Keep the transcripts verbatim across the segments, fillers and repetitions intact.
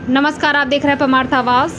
नमस्कार, आप देख रहे हैं परमार्थ आवाज।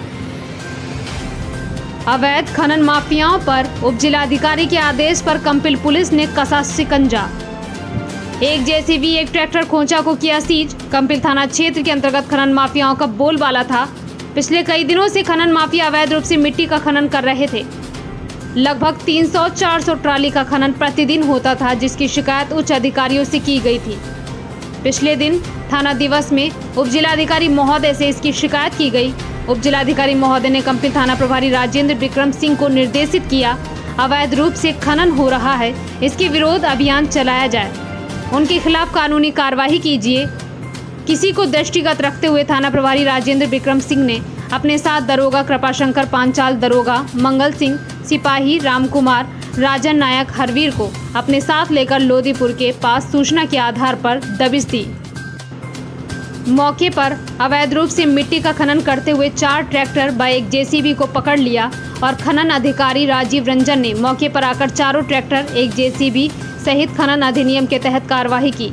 अवैध खनन माफियाओं पर उप जिलाधिकारी के आदेश पर कंपिल पुलिस ने कसा शिकंजा। एक जेसीबी एक ट्रैक्टर खोंचा को किया सीज। कंपिल थाना क्षेत्र के अंतर्गत खनन माफियाओं का बोलबाला था। पिछले कई दिनों से खनन माफिया अवैध रूप से मिट्टी का खनन कर रहे थे। लगभग तीन सौ चार सौ ट्राली का खनन प्रतिदिन होता था, जिसकी शिकायत उच्च अधिकारियों से की गई थी। पिछले दिन थाना दिवस में उप जिलाधिकारी महोदय से इसकी शिकायत की गई। उप जिलाधिकारी महोदय ने कंपिल थाना प्रभारी राजेंद्र विक्रम सिंह को निर्देशित किया, अवैध रूप से खनन हो रहा है, इसके विरोध अभियान चलाया जाए, उनके खिलाफ कानूनी कार्यवाही कीजिए। किसी को दृष्टिगत रखते हुए थाना प्रभारी राजेंद्र विक्रम सिंह ने अपने साथ दरोगा कृपाशंकर पांचाल, दरोगा मंगल सिंह, सिपाही रामकुमार, राजन नायक हरवीर को अपने साथ लेकर लोदीपुर के पास सूचना के आधार पर दबिश दी। मौके पर अवैध रूप से मिट्टी का खनन करते हुए चार ट्रैक्टर व एक जेसीबी को पकड़ लिया और खनन अधिकारी राजीव रंजन ने मौके पर आकर चारों ट्रैक्टर, एक जेसीबी सहित खनन अधिनियम के तहत कार्रवाई की।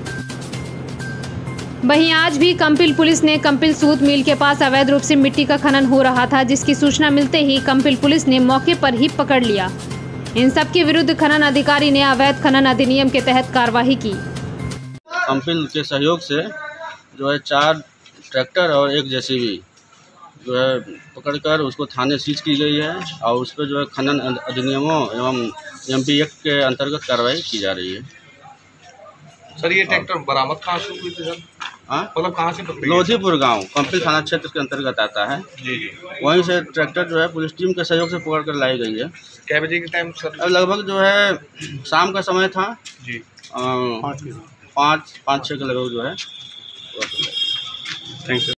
वहीं आज भी कंपिल पुलिस ने कंपिल सूत मिल के पास अवैध रूप से मिट्टी का खनन हो रहा था, जिसकी सूचना मिलते ही कंपिल पुलिस ने मौके पर ही पकड़ लिया। इन सब के विरुद्ध खनन अधिकारी ने अवैध खनन अधिनियम के तहत कार्रवाई की। कंपिल के सहयोग से जो है चार ट्रैक्टर और एक जेसीबी जो है पकड़कर उसको थाने सीज की गई है और उस पर जो है खनन अधिनियमों एवं एमपी एक्ट के अंतर्गत कार्रवाई की जा रही है। सर, ये ट्रैक्टर बरामद कहाँ से हुई थी सर? हाँ, मतलब कहाँ से पकड़ी? लोधीपुर गांव कंपिल थाना क्षेत्र के अंतर्गत आता है। जी जी। वहीं से ट्रैक्टर जो है पुलिस टीम के सहयोग से पकड़ कर लाई गई है। क्या बजे के टाइम सर? अब लगभग जो है शाम का समय था जी, पाँच पाँच छः के लगभग जो है। Thank you.